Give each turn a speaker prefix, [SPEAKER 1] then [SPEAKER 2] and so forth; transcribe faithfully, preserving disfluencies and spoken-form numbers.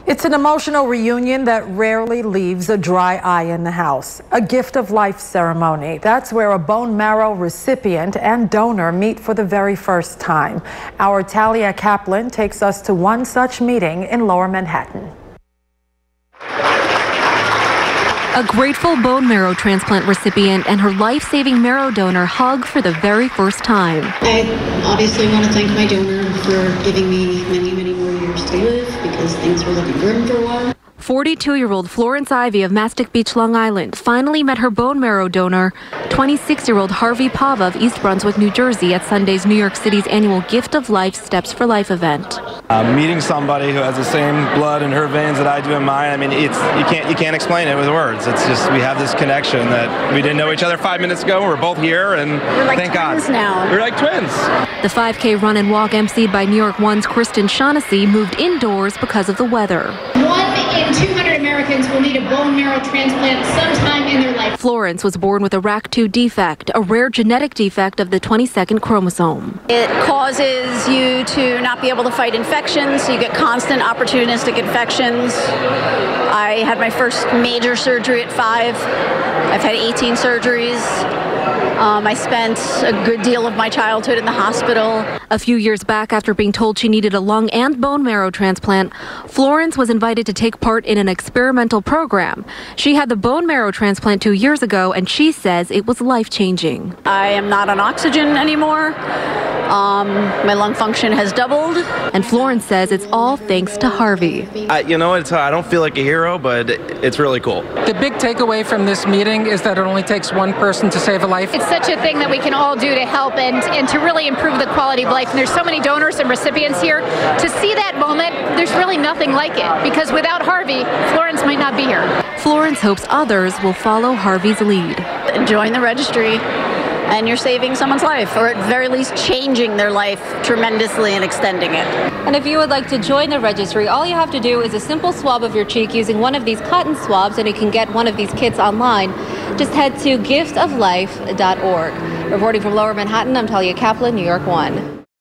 [SPEAKER 1] It's an emotional reunion that rarely leaves a dry eye in the house. A gift of life ceremony. That's where a bone marrow recipient and donor meet for the very first time. Our Talia Kaplan takes us to one such meeting in Lower Manhattan.
[SPEAKER 2] A grateful bone marrow transplant recipient and her life-saving marrow donor hug for the very first time.
[SPEAKER 3] I obviously want to thank my donor for giving me many, many more years to live because things were looking grim for a while.
[SPEAKER 2] forty-two-year-old Florence Ivy of Mastic Beach, Long Island, finally met her bone marrow donor, twenty-six-year-old Harvey Pava of East Brunswick, New Jersey, at Sunday's New York City's annual Gift of Life Steps for Life event.
[SPEAKER 4] Uh, meeting somebody who has the same blood in her veins that I do in mine, I mean, it's you can't you can't explain it with words. It's just we have this connection that we didn't know each other five minutes ago. We're both here, and
[SPEAKER 3] We're like
[SPEAKER 4] thank
[SPEAKER 3] twins
[SPEAKER 4] God.
[SPEAKER 3] now.
[SPEAKER 4] We're like twins.
[SPEAKER 2] The five K run and walk emceed by New York One's Kristen Shaughnessy moved indoors because of the weather.
[SPEAKER 5] One in two hundred Americans will need a bone marrow transplant sometime in their life.
[SPEAKER 2] Florence was born with a R A C two defect, a rare genetic defect of the twenty-second chromosome.
[SPEAKER 6] It causes you to not be able to fight infections, so you get constant opportunistic infections. I had my first major surgery at five. I've had eighteen surgeries. Um, I spent a good deal of my childhood in the hospital.
[SPEAKER 2] A few years back, after being told she needed a lung and bone marrow transplant, Florence was invited to take part in an experimental program. She had the bone marrow transplant two years ago, and she says it was life-changing.
[SPEAKER 6] I am not on oxygen anymore. Um, my lung function has doubled.
[SPEAKER 2] And Florence says it's all thanks to Harvey.
[SPEAKER 4] I, you know, it's I don't feel like a hero, but it's really cool.
[SPEAKER 7] The big takeaway from this meeting is that it only takes one person to save a life.
[SPEAKER 5] It's such a thing that we can all do to help and, and to really improve the quality of life. And there's so many donors and recipients here. To see that moment, there's really nothing like it. Because without Harvey, Florence might not be here.
[SPEAKER 2] Florence hopes others will follow Harvey's lead.
[SPEAKER 6] Join the registry, and you're saving someone's life, or at very least changing their life tremendously and extending it.
[SPEAKER 2] And if you would like to join the registry, all you have to do is a simple swab of your cheek using one of these cotton swabs, and you can get one of these kits online. Just head to gift of life dot org. Reporting from Lower Manhattan, I'm Talia Kaplan, New York One.